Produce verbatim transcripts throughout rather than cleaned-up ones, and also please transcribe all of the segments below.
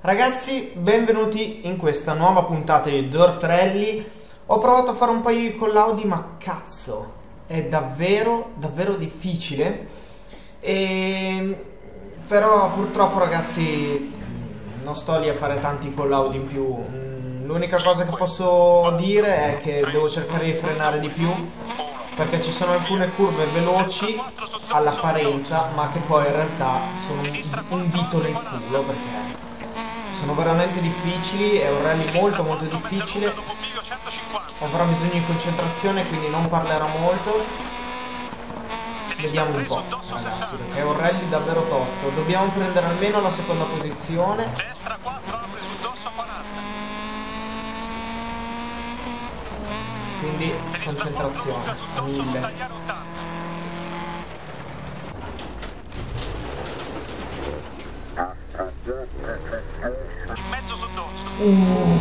Ragazzi, benvenuti in questa nuova puntata di Dirt Rally. Ho provato a fare un paio di collaudi, ma cazzo, è davvero, davvero difficile. E... Però purtroppo, ragazzi, non sto lì a fare tanti collaudi in più. L'unica cosa che posso dire è che devo cercare di frenare di più, perché ci sono alcune curve veloci all'apparenza, ma che poi in realtà sono un dito nel culo, perché sono veramente difficili. È un rally molto molto difficile. Avrò bisogno di concentrazione, quindi non parlerò molto. Vediamo un po', ragazzi, perché è un rally davvero tosto. Dobbiamo prendere almeno la seconda posizione. Quindi concentrazione a mille. In mezzo su dorso. Uh.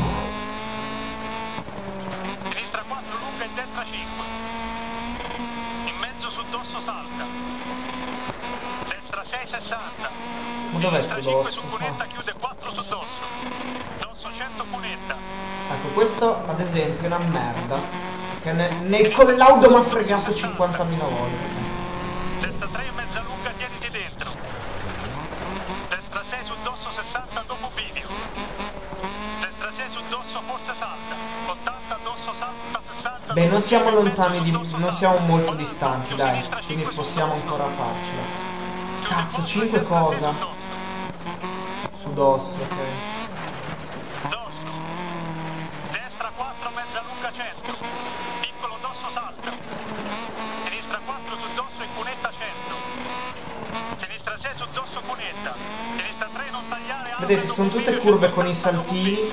Sinistra quattro lunga e destra cinque. In mezzo su dorso salta. Destra sei sessanta. Ma dov'è sto dosso? Su cunetta Ah. chiude quattro su dorso. Dorso cento cunetta. Ecco, questo ad esempio è una merda, che nel, nel collaudo mi ha fregato cinquantamila volte. Destra tre e mezza lunga, tieniti dentro. Destra sei su dorso sessanta dopo bivio. Destra sei su dorso forse salta. ottanta dorso salta sessanta. Beh, non siamo lontani di... non siamo molto distanti, dai, quindi possiamo ancora farcela. Cazzo, cinque cosa? Su dosso, ok. Dosso. Destra quattro mezza lunga cento. Piccolo dosso salta. Sinistra quattro su dosso e cunetta cento. Sinistra sei su dosso cunetta. Sinistra tre non tagliare. Vedete, sono tutte curve con i saltini.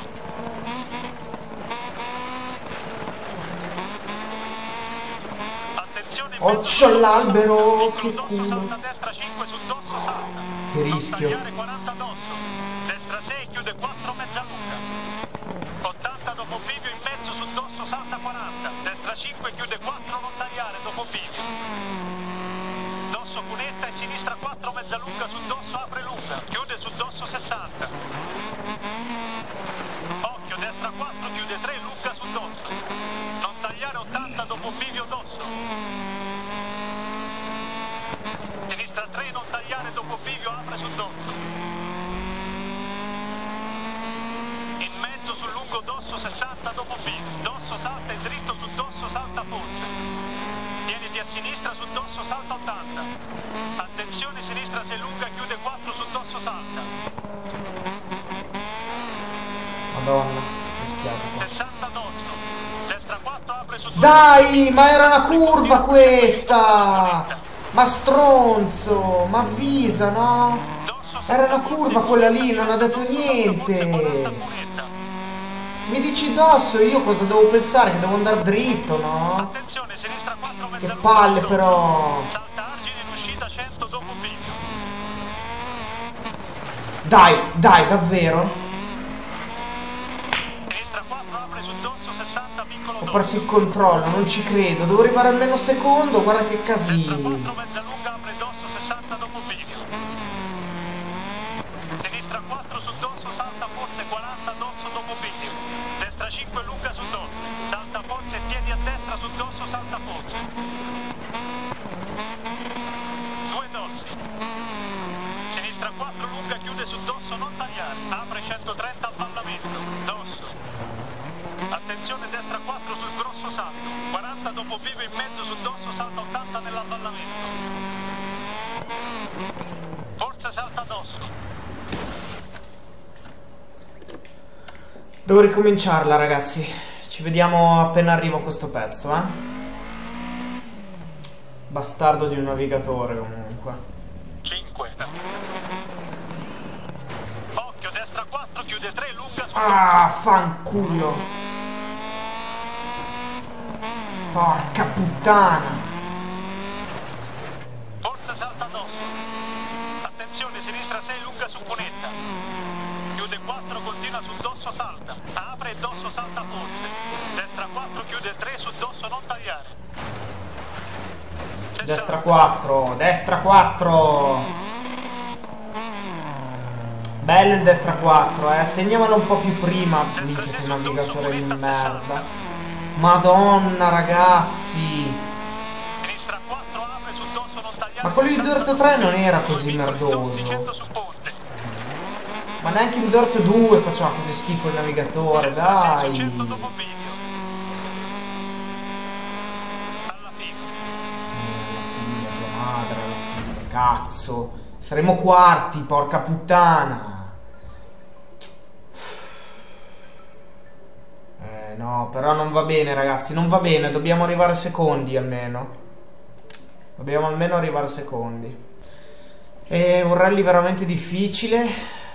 Attenzione. Oh, c'ho l'albero, che Dosso culo. salta destra cinque su dosso salta. Che rischio. Non tagliare quaranta dosso. Destra sei chiude quattro mezza lunga. ottanta dopo bivio in mezzo su dosso salta quaranta. Destra cinque chiude quattro non tagliare dopo bivio. Dosso cunetta e sinistra quattro mezza lunga su dosso apre lunga. Chiude su dosso sessanta. Occhio destra quattro chiude tre lunga su dosso. Non tagliare ottanta dopo bivio dosso. Sinistra tre non tagliare dopo bivio apre su dosso. In mezzo sul lungo dosso sessanta dopo bivio. Dosso salta e dritto su dosso salta forse. Tieniti a sinistra su dosso salta ottanta. Attenzione sinistra sei lunga chiude quattro su dosso salta. Madonna, rischiato qua. sessanta dosso. Destra quattro apre su dosso. Dai, ma era una curva questa! Ma stronzo, ma avvisa, no? Era una curva quella lì, non ha detto niente. Mi dici dosso, io cosa devo pensare? Che devo andare dritto, no? Attenzione sinistra quattro mezza Che lunga palle su però. dosso. Salta argine in uscita cento dopo bivio. Dai, dai, davvero? Sinistra quattro apre su dosso sessanta piccolo Ho dosso. perso il controllo, non ci credo. Devo arrivare almeno secondo, guarda che Destra casini. quattro mezza lunga apre dosso sessanta dopo bivio. Sinistra quattro su dosso salta forse quaranta dosso dopo bivio. Destra cinque lunga su dosso. Salta forse e tieni a destra su dosso salta forse. Due dossi. Sinistra quattro lunga chiude su dosso non tagliare. Apre centotrenta al ballamento. Dosso. Attenzione destra quattro sul grosso salto. quaranta dopo bivio in mezzo su dosso salta ottanta nell'avvallamento. Forse salta dosso. Devo ricominciarla, ragazzi. Ci vediamo appena arrivo a questo pezzo, eh. Bastardo di un navigatore, comunque. cinque. Occhio destra quattro chiude tre lunga su Ah, fanculo. Porca puttana. forse salta dosso. Attenzione sinistra sei lunga su cunetta. Chiude quattro continua su dosso salta. Apre e dosso salta forse. Destra quattro chiude tre su dosso non tagliare. Destra quattro, destra quattro. Bello il destra quattro, eh. Segnamelo un po' più prima. Minchia, che navigatore di merda. Madonna, ragazzi. Ma quello di Dirt tre non era così merdoso. Ma neanche in Dirt due faceva così schifo il navigatore, dai. Madre, cazzo. Saremo quarti, porca puttana. Eh no, però non va bene, ragazzi. Non va bene, dobbiamo arrivare secondi almeno. Dobbiamo almeno arrivare secondi. È un rally veramente difficile.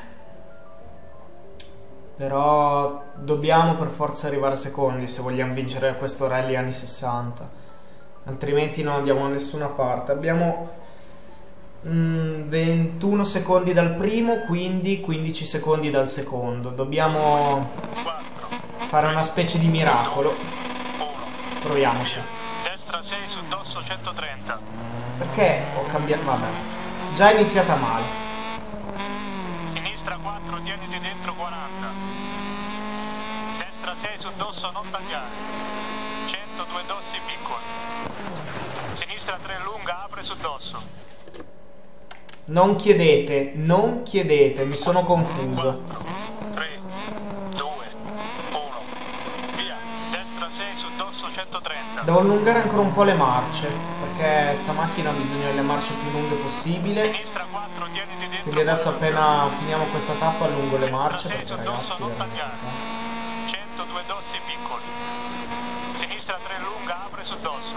Però dobbiamo per forza arrivare secondi se vogliamo vincere questo rally anni sessanta. Altrimenti non andiamo da nessuna parte. Abbiamo mm, ventuno secondi dal primo, quindi quindici secondi dal secondo. Dobbiamo fare una specie di miracolo. Proviamoci. Destra sei su dosso centotrenta. Perché ho cambiato? Vabbè. Già è iniziata male. Sinistra quattro, tieniti dentro quaranta. Destra sei su dosso non tagliare. centodue dossi piccoli. Sinistra tre lunga, apre su dosso. Non chiedete, non chiedete, mi sono confuso. tre, due, uno, via. Destra sei su dosso centotrenta. Devo allungare ancora un po' le marce, perché sta macchina ha bisogno delle marce più lunghe possibile. Sinistra quattro, tieniti dentro. Quindi adesso appena finiamo questa tappa allungo le marce, perché Destra sei su ragazzi dosso non veramente, tagliare. centodue dossi piccoli. Sinistra tre lunga, apre su dosso.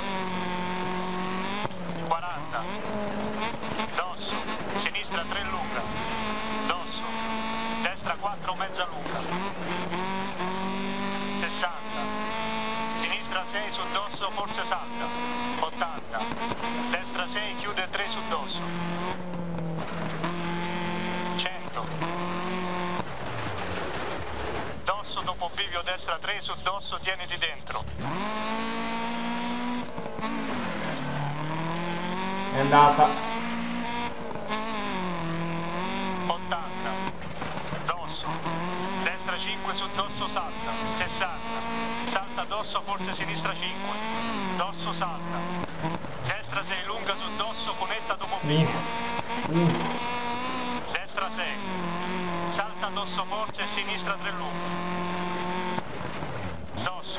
quaranta. Dosso. Sinistra tre lunga. Dosso. Destra quattro mezza lunga. sessanta. Sinistra sei su dosso, forse salta. ottanta. Destra sei chiude tre su dosso. cento. Dosso dopo bivio destra tre su dosso, tieniti dentro. è andata. ottanta. Dosso. Destra cinque su dosso salta. sessanta. Salta dosso, forse sinistra cinque. Dosso salta. Destra sei lunga su dosso, cunetta dopo bivio. Uh. Destra sei. Salta dosso forse, sinistra tre lunga. Dosso.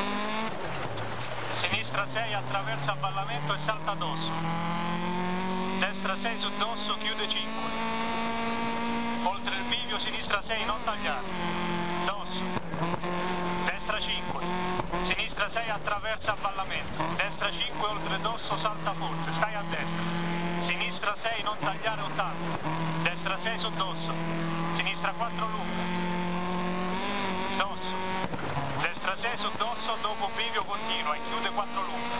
Sinistra sei attraversa avvallamento e salta dosso. Destra sei su dosso, chiude cinque. Oltre il bivio, sinistra sei non tagliare. Dosso. Destra cinque. Sinistra sei attraversa avvallamento. Destra cinque oltre dosso, salta forte. Stai a destra. Sinistra sei non tagliare ottanta. Destra sei su dosso. Sinistra quattro lunga. Dosso. Destra sei su dosso, dopo bivio continua e chiude quattro lunga.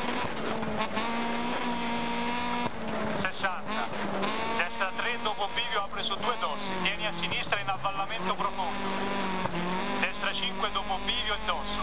sessanta. Destra tre, dopo bivio apre su due dossi. Tieni a sinistra in avvallamento profondo. Destra cinque, dopo bivio e dosso.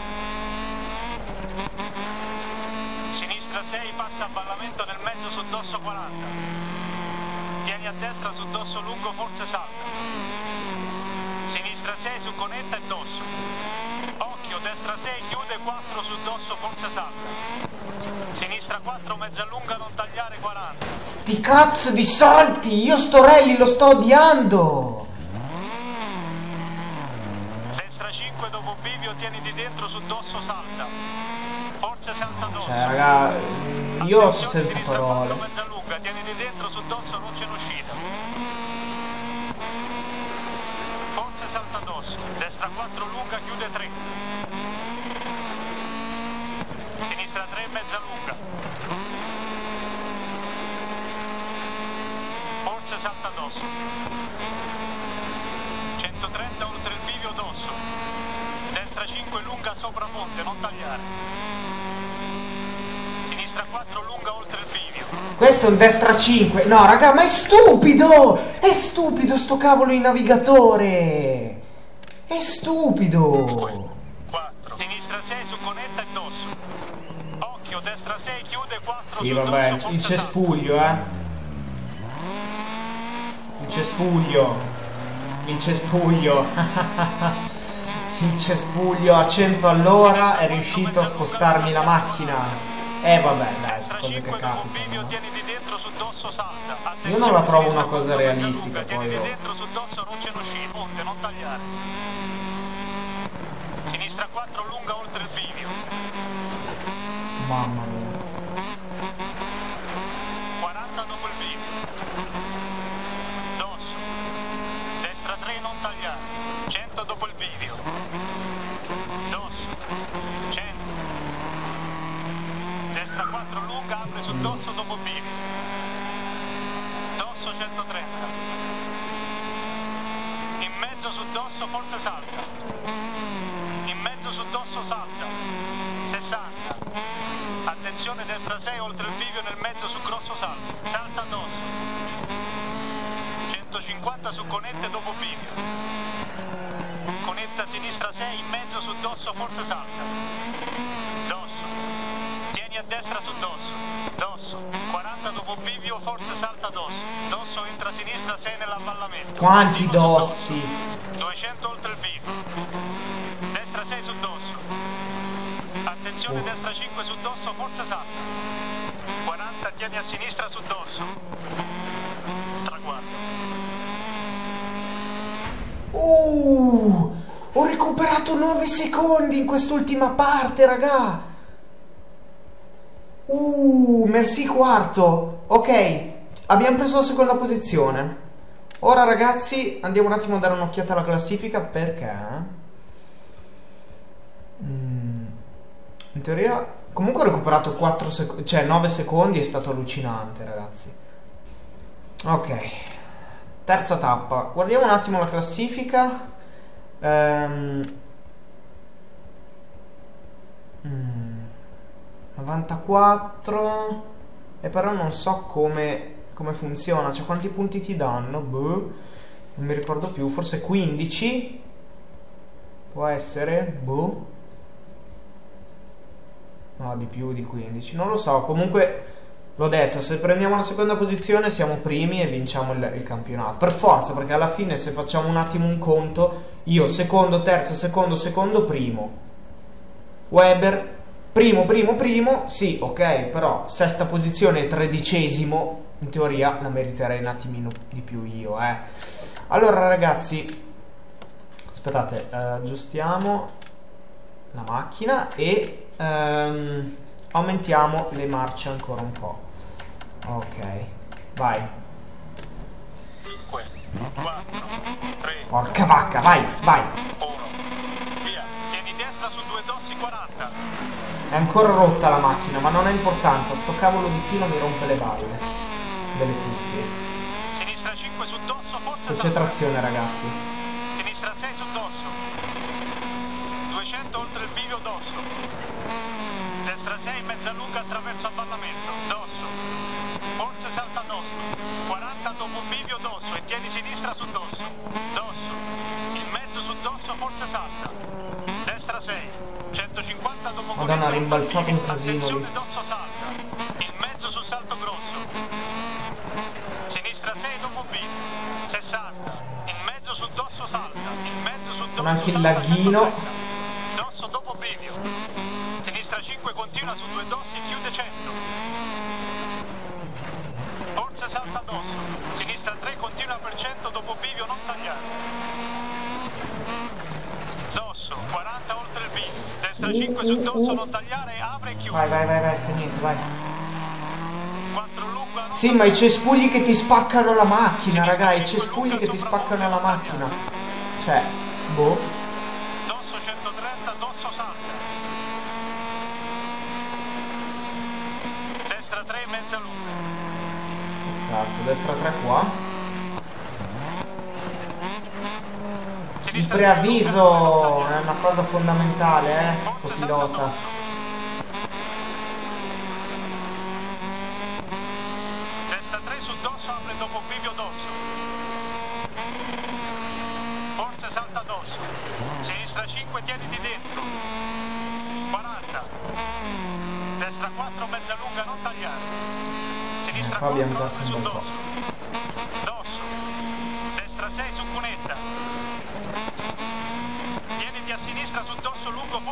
Sinistra sei, passa avvallamento nel mezzo su dosso quaranta. Tieni a destra su dosso lungo, forse salta. Sinistra sei su conetta e dosso. Occhio, destra sei, chiude quattro su dosso, forse salta. Sinistra quattro, mezza lunga, non tagliare quaranta. Sti cazzo di salti! Io sto rally lo sto odiando! Destra cinque, dopo bivio, tieniti dentro su dosso, salta. Forse salta dosso. Cioè, raga, io sono senza parole. Mezza lunga, tieniti dentro su dosso, non c'è un'uscita. Forse salta dosso. Destra quattro lunga, chiude tre. Sinistra tre, mezza lunga. Forse salta dosso. centotrenta oltre il bivio dosso. Destra cinque lunga sopra ponte, non tagliare. Sinistra quattro lunga oltre il bivio. Questo è un destra cinque. No, raga, ma è stupido! È stupido sto cavolo di navigatore! È stupido! quattro. Sinistra sei su conetta e dosso. Occhio, destra sei chiude quattro. Sì, vabbè, il cespuglio, eh. Il cespuglio. il cespuglio. Il cespuglio a cento all'ora è riuscito a spostarmi la macchina. E eh, vabbè, dai, sono cose che capitano, no? Io non la trovo una cosa realistica, poi io. Sinistra quattro lunga oltre il bivio. Mamma mia. quaranta dopo il bivio. Dosso. Destra tre non tagliare. cento dopo il bivio. Dosso. cento. Destra quattro lunga apre su dosso dopo bivio. Dosso centotrenta. In mezzo su dosso forse salta. In mezzo su dosso salta. sessanta. Attenzione destra sei oltre il bivio nel mezzo su grosso salta. Salta dosso. centocinquanta su conette dopo bivio. Conetta sinistra sei in mezzo su dosso forse salta. Dosso. Tieni a destra su dosso. Dosso. quaranta dopo bivio forse salta dosso. Dosso entra sinistra sei nell'avvallamento. Quanti dossi? duecento oltre il bivio. Destra sei su dosso. Attenzione destra cinque su dosso forse salta. quaranta tieni a sinistra su dosso. Traguardo. Uh, ho recuperato nove secondi in quest'ultima parte, raga. Uh, merci quarto. Ok, abbiamo preso la seconda posizione. Ora ragazzi andiamo un attimo a dare un'occhiata alla classifica perché mm, in teoria comunque ho recuperato quattro secondi, cioè nove secondi, è stato allucinante ragazzi. Ok, terza tappa, guardiamo un attimo la classifica. ehm, mm, novantaquattro, e però non so come come funziona, cioè quanti punti ti danno, boh, non mi ricordo più, forse quindici può essere, boh, no, di più di quindici, non lo so. Comunque l'ho detto, se prendiamo la seconda posizione siamo primi e vinciamo il, il campionato per forza, perché alla fine se facciamo un attimo un conto, io secondo, terzo, secondo, secondo, primo, Weber primo, primo, primo, sì, ok, però sesta posizione e tredicesimo in teoria la meriterei un attimino di più io, eh. Allora ragazzi, aspettate, eh, aggiustiamo la macchina e ehm, aumentiamo le marce ancora un po'. Ok, vai. cinque, quattro, tre, porca vacca, vai, vai. uno, via. Tieni destra su due dossi quaranta. È ancora rotta la macchina, ma non ha importanza, sto cavolo di filo mi rompe le balle delle cuffie. Sinistra cinque su dosso forse. Concentrazione ragazzi. Sinistra sei su dosso. duecento oltre il bivio dosso. Destra sei mezza lunga attraverso avvallamento. Dosso. Forse salta dosso. quaranta dopo bivio dosso e tieni sinistra su dosso. Dosso. In mezzo su dosso forse salta. Destra sei. centocinquanta dopo. Madonna, ha rimbalzato un casino lì. Attenzione dosso salta. In mezzo su salto grosso. Sinistra sei dopo bivio. sessanta. In mezzo su dosso salta. In mezzo su dosso. Con anche il laghino. Dosso dopo bivio. Sinistra cinque continua su due dossi, chiude cento. Forse salta dosso. Sinistra tre continua per cento dopo bivio, non tagliare. Dosso, quaranta oltre il bivio. Destra cinque su dosso, non tagliare, apre e chiude. Vai, vai, vai, vai, fa niente, vai. quattro lunga. Sì, ma i cespugli che ti spaccano la macchina, raga, i cespugli che ti spaccano la macchina. Cioè, boh. Dosso centotrenta, dosso salta. Destra tre, mezza lunga. Cazzo, destra tre qua. Il preavviso è una cosa fondamentale, eh, copilota. Destra tre su dosso, apre dopo bivio dosso. Forse salta dosso. Sinistra cinque, tieniti dentro. quaranta. Destra quattro, mezza lunga, non tagliare. Sinistra Qua abbiamo quattro, perso apre un su bel po'. dosso. Dosso. Destra sei su cunetta.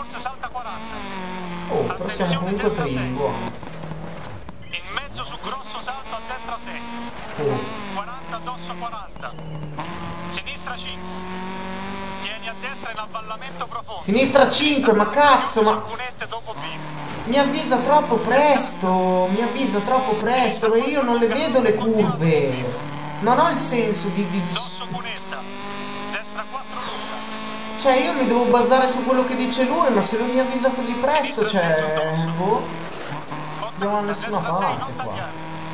forse salta quaranta. Oh, però siamo comunque primi, buono. In mezzo su grosso salto a destra sei. Oh. quaranta addosso quaranta. Sinistra cinque. Tieni a destra in avvallamento profondo. Sinistra cinque, ma cazzo, ma... Cunette dopo bivio. Mi avvisa troppo presto, mi avvisa troppo presto, e io non le vedo le curve. Non ho il senso di... di... Dosso cunetta. Destra quattro lunga. Cioè, io mi devo basare su quello che dice lui, ma se lui mi avvisa così presto, cioè... Boh... Non andiamo da nessuna parte qua.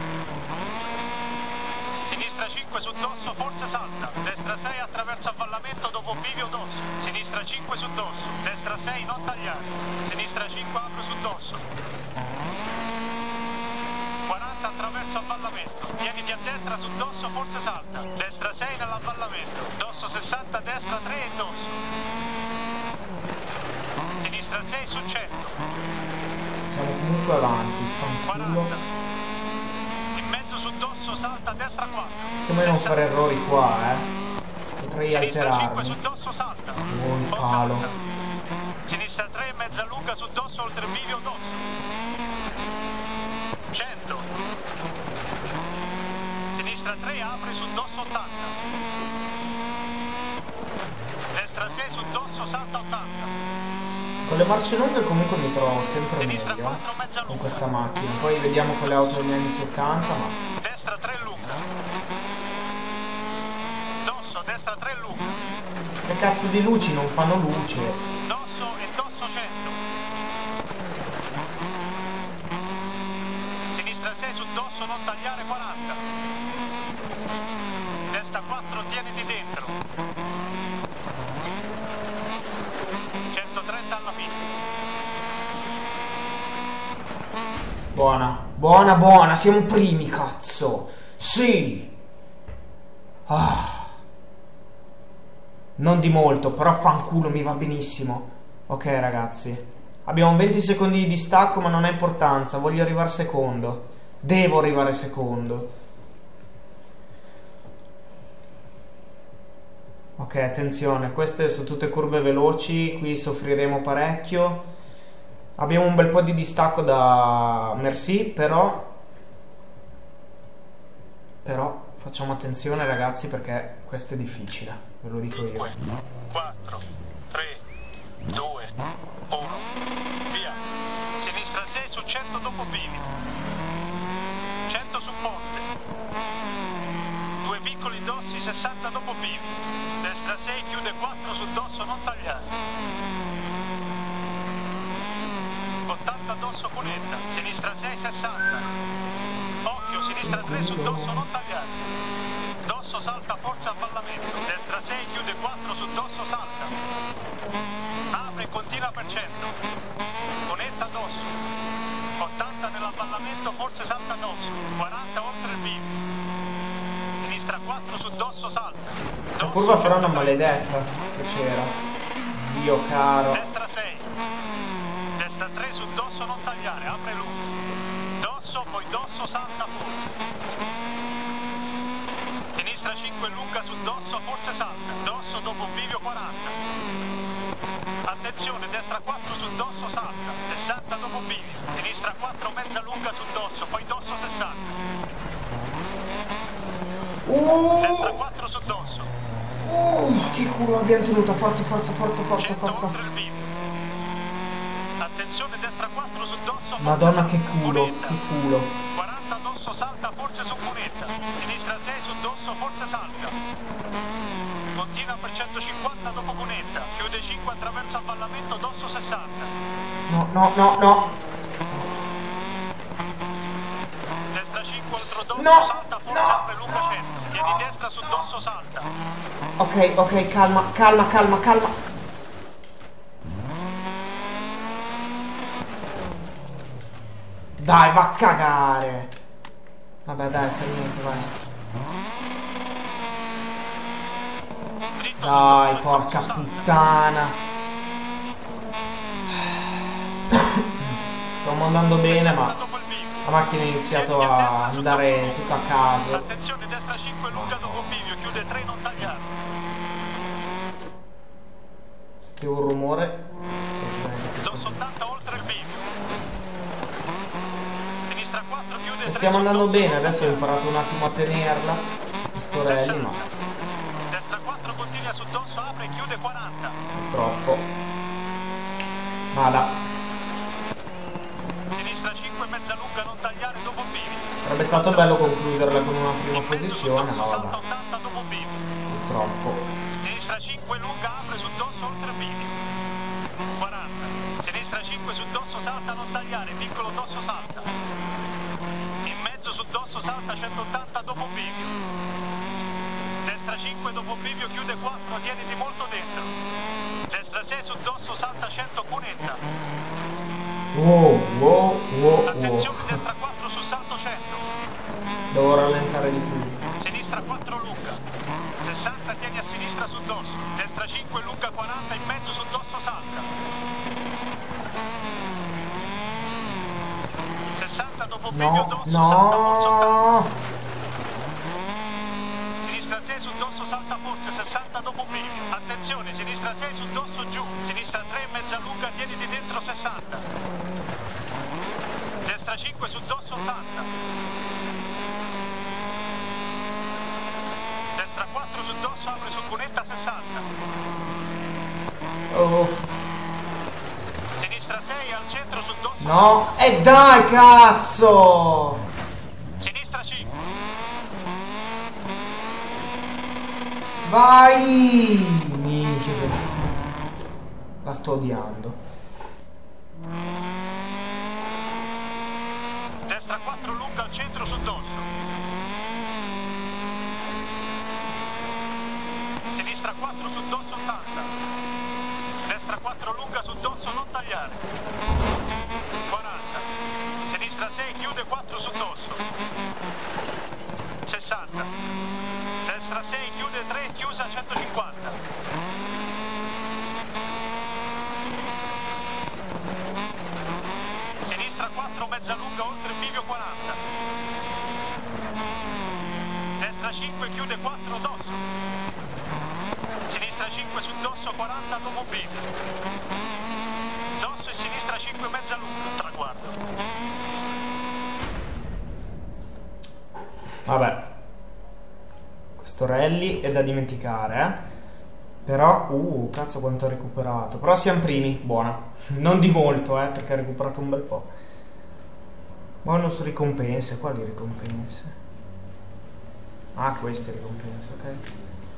Sinistra cinque su dosso, forse salta. Destra sei attraverso avvallamento dopo bivio dosso. Sinistra cinque su dosso. Destra sei non tagliare. Sinistra cinque apre su dosso. quaranta attraverso avvallamento. Tieniti a destra su dosso, forse salta. Destra sei nell'avvallamento. Dosso sessanta, destra tre e dosso. Sinistra sei su cento. Siamo comunque avanti, fanculo. quaranta. In mezzo su dosso salta destra quattro. Come non fare errori qua, eh? Potrei Sinistra cinque alterarmi. su dosso salta. Oh, il palo. Sinistra tre mezza lunga su dosso oltre bivio dosso. cento. Sinistra tre apre su dosso ottanta. Destra sei su dosso salta ottanta. Con le marce lunghe comunque mi trovo sempre Sinistra meglio quattro mezza con lunga. questa macchina. Poi vediamo con le auto degli anni settanta, ma... Destra tre lunga. Dosso, destra tre lunga. Queste cazzo di luci non fanno luce. Dosso e dosso cento. Sinistra sei su dosso non tagliare quaranta. Destra quattro tieniti dentro. centotrenta alla fine. Buona, buona, buona, siamo primi, cazzo. Sì. Ah. Non di molto, però fanculo, mi va benissimo. Ok, ragazzi. Abbiamo venti secondi di distacco, ma non ha importanza. Voglio arrivare secondo. Devo arrivare secondo. Ok, attenzione, queste sono tutte curve veloci, qui soffriremo parecchio. Abbiamo un bel po' di distacco da Merci, però però facciamo attenzione, ragazzi, perché questo è difficile, ve lo dico io. quattro, tre, due, uno, via. Sinistra sei su cento dopo bivio. cento su ponte. Due piccoli dossi, sessanta dopo bivio. Destra sei chiude quattro su dosso non tagliare. ottanta dosso cunetta. Sinistra sei sessanta. Occhio, sinistra tre su dosso non tagliare. Dosso salta forza avvallamento. Destra sei chiude quattro su dosso salta. Apre e continua per cento. Cunetta dosso. ottanta nell'avvallamento forse salta dosso. quaranta oltre il bivio. Sinistra quattro su dosso salta. La curva però è una maledetta che c'era. Zio caro. Destra sei. Destra tre su dosso non tagliare, apre lungo. Dosso, poi dosso salta fuori. Sinistra cinque lunga su dosso, forse salta. Dosso dopo bivio quaranta. Attenzione, destra quattro su dosso salta. sessanta dopo bivio. Sinistra quattro mezza lunga su dosso, poi dosso sessanta. Uh, Destra quattro su dosso. uh, che culo abbiamo tenuto. Forza, forza, forza, forza, forza. Oltre il bivio. Attenzione, destra quattro su dosso. Madonna, che culo, che culo. quaranta dosso salta, forse su cunetta. Sinistra sei su dosso, forse salta. Continua per centocinquanta dopo cunetta. Chiude cinque attraverso avvallamento, dosso sessanta. No, no, no, no. Destra cinque oltre dosso No, salta, forse no, apre lunga cento. Tieni destra su dosso salta. Ok, ok, calma, calma, calma, calma. Dai, va a cagare. Vabbè, dai, fa niente, vai. Dritto Dai, su porca dosso salta. puttana. Stiamo andando bene, ma Dopo il bivio. la macchina ha iniziato a andare tutta a caso. Attenzione, destra cinque lunga dopo bivio, chiude tre non tagliare. Sentivo un rumore. Sto succedendo. tre stiamo andando su bene, due, adesso ho imparato un attimo a tenerla, questo rally, ma destra quattro continua su dosso, apre e chiude quaranta. troppo. Vada. Sinistra cinque, mezza lunga, non tagliare dopo bivi. Sarebbe stato bello concluderla con una prima In mezzo su posizione, dosso, ma salta vabbè, ottanta dopo bivi. purtroppo. Sinistra cinque, lunga, apre su dosso, oltre bivi. quaranta. Sinistra cinque su dosso, salta, non tagliare, piccolo dosso, salta. In mezzo su dosso, salta, centottanta dopo bivio. Destra cinque dopo bivio, chiude quattro, tieniti molto dentro. Destra sei su dosso, salta cento, cunetta. Wow, wow, wow, wow. Attenzione, destra quattro su salto cento. Devo rallentare di più. Sinistra quattro lunga. sessanta, tieni a sinistra su dosso. Destra cinque lunga, quaranta, in mezzo su dosso, salta. sessanta dopo bivio, No, dosso, no. sinistra sei su dosso, salta forte, sessanta dopo bivio. Attenzione, sinistra sei su dosso, giù. Sinistra tre, mezza lunga, tieniti dentro, sessanta. Destra cinque su dosso, ottanta. Destra quattro su dosso, apre su cunetta, sessanta. Oh. Sinistra sei al centro su dosso. No, e dai, cazzo! Sinistra cinque. Vai! Minchia, la sto odiando. Destra quattro lunga al centro su dosso. Sinistra quattro su dosso, ottanta. Destra quattro lunga su dosso, non tagliare. quaranta. Sinistra sei, chiude quattro su dosso. sessanta. Destra sei, chiude tre, chiusa centocinquanta. Sinistra quattro, mezza lunga, oltre bivio, quaranta. Destra cinque, chiude quattro, dosso. Sinistra cinque su dosso, quaranta dopo bivio. Dosso e sinistra cinque, mezza lunga, traguardo. Vabbè, questo rally è da dimenticare, eh. Però, uh, cazzo quanto ho recuperato. Però siamo primi, buona. Non di molto, eh, perché ho recuperato un bel po'. Bonus ricompense, quali ricompense? Ah, queste ricompense, ok.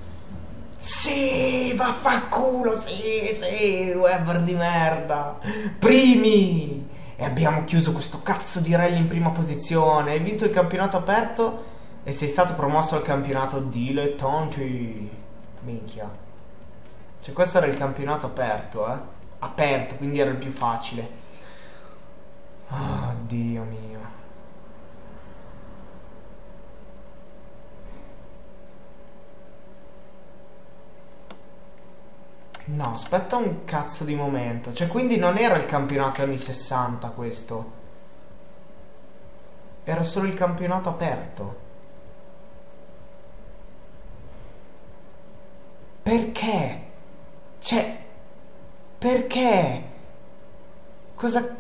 Sì, vaffanculo, sì, sì, Weber di merda. Primi! E abbiamo chiuso questo cazzo di rally in prima posizione. Hai vinto il campionato aperto e sei stato promosso al campionato dilettanti. Minchia. Cioè questo era il campionato aperto, eh. Aperto, quindi era il più facile. Oh, Dio mio. No, aspetta un cazzo di momento. Cioè, quindi non era il campionato anni sessanta questo. Era solo il campionato aperto. Perché? Cioè, perché? Cosa...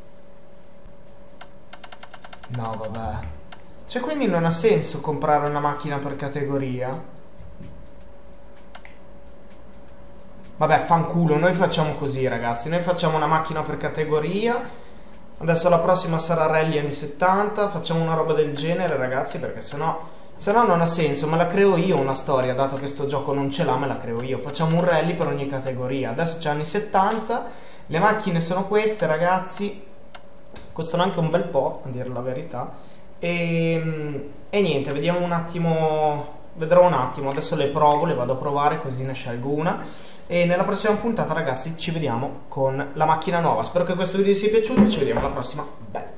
No, vabbè. Cioè, quindi non ha senso comprare una macchina per categoria? Vabbè, fanculo, noi facciamo così, ragazzi. Noi facciamo una macchina per categoria. Adesso la prossima sarà rally anni settanta. Facciamo una roba del genere, ragazzi, perché sennò... Se no non ha senso, me la creo io una storia, dato che sto gioco non ce l'ha, me la creo io. Facciamo un rally per ogni categoria. Adesso c'è anni settanta, le macchine sono queste, ragazzi. Costano anche un bel po', a dire la verità. E, e niente, vediamo un attimo, vedrò un attimo. Adesso le provo, le vado a provare, così ne scelgo una. E nella prossima puntata, ragazzi, ci vediamo con la macchina nuova. Spero che questo video vi sia piaciuto, ci vediamo alla prossima. Bella.